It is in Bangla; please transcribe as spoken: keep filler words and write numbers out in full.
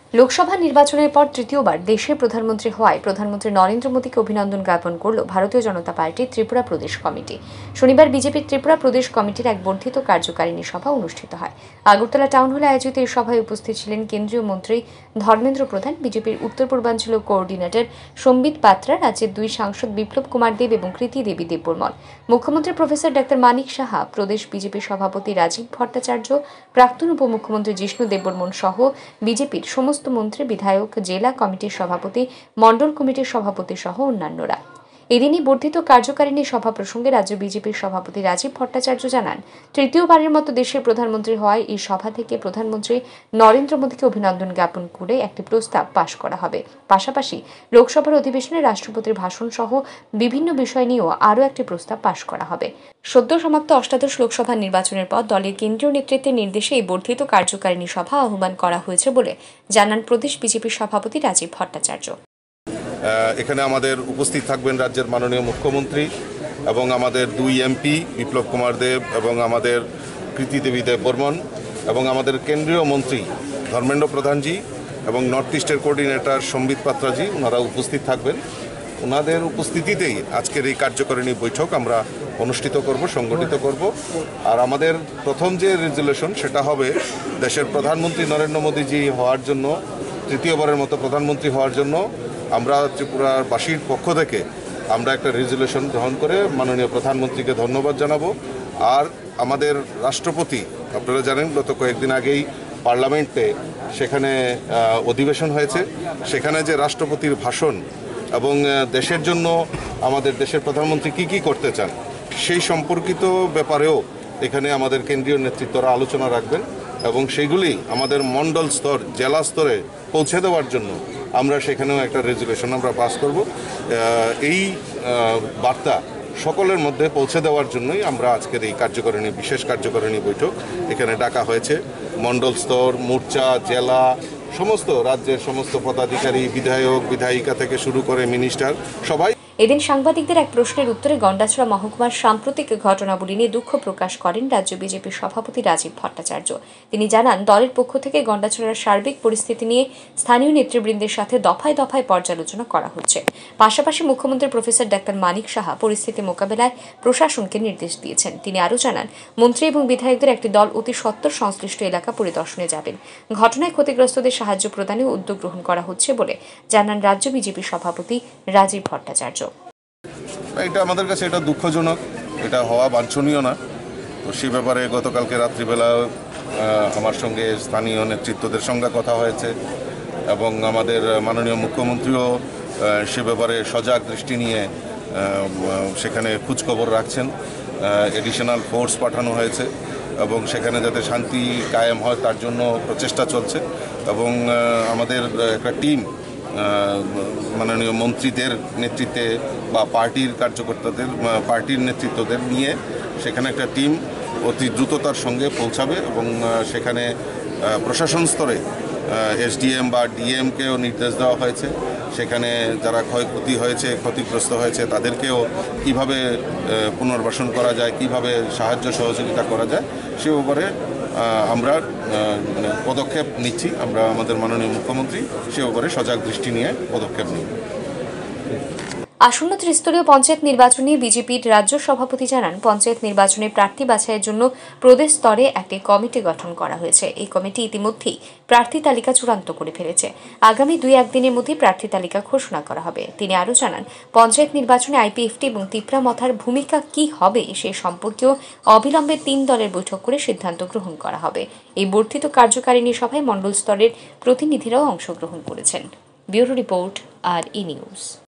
লোকসভা নির্বাচনের পর তৃতীয়বার দেশের প্রধানমন্ত্রী হওয়ায় প্রধানমন্ত্রী নরেন্দ্র মোদীকে অভিনন্দন জ্ঞাপন করল ভারতীয় জনতা পার্টির ত্রিপুরা প্রদেশ কমিটি। শনিবার বিজেপির ত্রিপুরা প্রদেশ কমিটির এক বর্ধিত কার্যকারিণী সভা অনুষ্ঠিত হয়। আগরতলা টাউন হলে আয়োজিত এই সভায় উপস্থিত ছিলেন কেন্দ্রীয় মন্ত্রী ধর্মেন্দ্র প্রধান, বিজেপির উত্তর পূর্বাঞ্চলীয় কোঅর্ডিনেটর সম্বিত পাত্রা, রাজ্যের দুই সাংসদ বিপ্লব কুমার দেব এবং কৃতি দেবী দেববর্মন, মুখ্যমন্ত্রী প্রফেসর ডাক্তার মানিক সাহা, প্রদেশ বিজেপির সভাপতি রাজীব ভট্টাচার্য, প্রাক্তন উপমুখ্যমন্ত্রী জিষ্ণু দেববর্মন সহ বিজেপির সমস্ত মন্ত্রী, বিধায়ক, জেলা কমিটির সভাপতি, মণ্ডল কমিটির সভাপতি সহ অন্যান্যরা। এদিনই বর্ধিত কার্যকারিণী সভা প্রসঙ্গে রাজ্য বিজেপির সভাপতি রাজীব ভট্টাচার্য জানান, তৃতীয়বারের মতো দেশের প্রধানমন্ত্রী হওয়ায় এই সভা থেকে প্রধানমন্ত্রী নরেন্দ্র মোদীকে অভিনন্দন জ্ঞাপন করে একটি প্রস্তাব পাশ করা হবে। পাশাপাশি লোকসভার অধিবেশনে রাষ্ট্রপতির ভাষণ সহ বিভিন্ন বিষয় নিয়েও আরও একটি প্রস্তাব পাশ করা হবে। সদ্য সমাপ্ত অষ্টাদশ লোকসভা নির্বাচনের পর দলের কেন্দ্রীয় নেতৃত্বের নির্দেশে এই বর্ধিত কার্যকারিণী সভা আহ্বান করা হয়েছে বলে জানান প্রদেশ বিজেপির সভাপতি রাজীব ভট্টাচার্য। এখানে আমাদের উপস্থিত থাকবেন রাজ্যের মাননীয় মুখ্যমন্ত্রী এবং আমাদের দুই এমপি বিপ্লব কুমার দেব এবং আমাদের কৃতি দেবী দেববর্মন এবং আমাদের কেন্দ্রীয় মন্ত্রী ধর্মেন্দ্র প্রধানজি এবং নর্থ ইস্টের কোঅর্ডিনেটর সম্বিত পাত্রাজি, ওনারা উপস্থিত থাকবেন। ওনাদের উপস্থিতিতেই আজকের এই কার্যকারিণী বৈঠক আমরা অনুষ্ঠিত করব, সংগঠিত করব। আর আমাদের প্রথম যে রেজুলেশন সেটা হবে দেশের প্রধানমন্ত্রী নরেন্দ্র মোদীজি হওয়ার জন্য, তৃতীয়বারের মতো প্রধানমন্ত্রী হওয়ার জন্য আমরা ত্রিপুরার বাসীর পক্ষ থেকে আমরা একটা রেজুলেশন গ্রহণ করে মাননীয় প্রধানমন্ত্রীকে ধন্যবাদ জানাবো। আর আমাদের রাষ্ট্রপতি, আপনারা জানেন গত কয়েকদিন আগেই পার্লামেন্টে সেখানে অধিবেশন হয়েছে, সেখানে যে রাষ্ট্রপতির ভাষণ এবং দেশের জন্য আমাদের দেশের প্রধানমন্ত্রী কি কি করতে চান সেই সম্পর্কিত ব্যাপারেও এখানে আমাদের কেন্দ্রীয় নেতৃত্বরা আলোচনা রাখবেন এবং সেগুলি আমাদের মণ্ডল স্তর, জেলা স্তরে পৌঁছে দেওয়ার জন্য আমরা সেখানেও একটা রেজুলেশন আমরা পাস করব। এই বার্তা সকলের মধ্যে পৌঁছে দেওয়ার জন্যই আমরা আজকের এই কার্যকারিণী বিশেষ কার্যকারিণী বৈঠক এখানে ডাকা হয়েছে। মণ্ডল স্তর, মোর্চা, জেলা, সমস্ত রাজ্যের সমস্ত পদাধিকারী, বিধায়ক, বিধায়িকা থেকে শুরু করে মিনিস্টার সবাই। এদিন সাংবাদিকদের এক প্রশ্নের উত্তরে গন্ডাছড়া মহকুমার সাম্প্রতিক ঘটনাবলী নিয়ে দুঃখ প্রকাশ করেন রাজ্য বিজেপির সভাপতি রাজীব ভট্টাচার্য। তিনি জানান, দলের পক্ষ থেকে গন্ডাছড়ার সার্বিক পরিস্থিতি নিয়ে স্থানীয় নেতৃবৃন্দের সাথে দফায় দফায় পর্যালোচনা করা হচ্ছে। পাশাপাশি মুখ্যমন্ত্রী প্রফেসর ডাক্তার মানিক সাহা পরিস্থিতি মোকাবেলায় প্রশাসনকে নির্দেশ দিয়েছেন। তিনি আরও জানান, মন্ত্রী এবং বিধায়কদের একটি দল অতি সত্বর সংশ্লিষ্ট এলাকা পরিদর্শনে যাবেন। ঘটনায় ক্ষতিগ্রস্তদের সাহায্য প্রদানে উদ্যোগ গ্রহণ করা হচ্ছে বলে জানান রাজ্য বিজেপির সভাপতি রাজীব ভট্টাচার্য। এটা আমাদের কাছে এটা দুঃখজনক, এটা হওয়া বাঞ্ছনীয় না। তো সে ব্যাপারে গতকালকে রাত্রিবেলা আমার সঙ্গে স্থানীয় নেতৃত্বদের সঙ্গে কথা হয়েছে এবং আমাদের মাননীয় মুখ্যমন্ত্রীও সে ব্যাপারে সজাগ দৃষ্টি নিয়ে সেখানে খোঁজখবর রাখছেন। এডিশনাল ফোর্স পাঠানো হয়েছে এবং সেখানে যাতে শান্তি কায়েম হয় তার জন্য প্রচেষ্টা চলছে এবং আমাদের একটা টিম মাননীয় মন্ত্রীদের নেতৃত্বে বা পার্টির কার্যকর্তাদের, পার্টির নেতৃত্বদের নিয়ে সেখানে একটা টিম অতি দ্রুততার সঙ্গে পৌঁছাবে এবং সেখানে প্রশাসন স্তরে এসডিএম বা ডিএমকেও নির্দেশ দেওয়া হয়েছে। সেখানে যারা ক্ষয়ক্ষতি হয়েছে, ক্ষতিগ্রস্ত হয়েছে তাদেরকেও কিভাবে পুনর্বাসন করা যায়, কিভাবে সাহায্য সহযোগিতা করা যায় সে ব্যাপারে আমরা পদক্ষেপ নিচ্ছি। আমরা আমাদের মাননীয় মুখ্যমন্ত্রী সে ব্যাপারে সজাগ দৃষ্টি নিয়ে পদক্ষেপ নিই। আসন্ন ত্রিস্তরীয় পঞ্চায়েত নির্বাচন নিয়ে বিজেপির রাজ্য সভাপতি জানান, পঞ্চায়েত নির্বাচনে প্রার্থী বাছাইয়ের জন্য প্রদেশ স্তরে একটি কমিটি গঠন করা হয়েছে। এই কমিটি ইতিমধ্যেই প্রার্থী তালিকা চূড়ান্ত করে ফেলেছে। আগামী দুই একদিনের মধ্যে প্রার্থী তালিকা ঘোষণা করা হবে। তিনি আরও জানান, পঞ্চায়েত নির্বাচনে আইপিএফটি এবং তিপ্রামথার ভূমিকা কি হবে সে সম্পর্কেও অবিলম্বে তিন দলের বৈঠক করে সিদ্ধান্ত গ্রহণ করা হবে। এই বর্ধিত কার্যকারিণী সভায় মণ্ডল স্তরের প্রতিনিধিরাও অংশগ্রহণ করেছেন। ব্যুরো রিপোর্ট, আর ই নিউজ।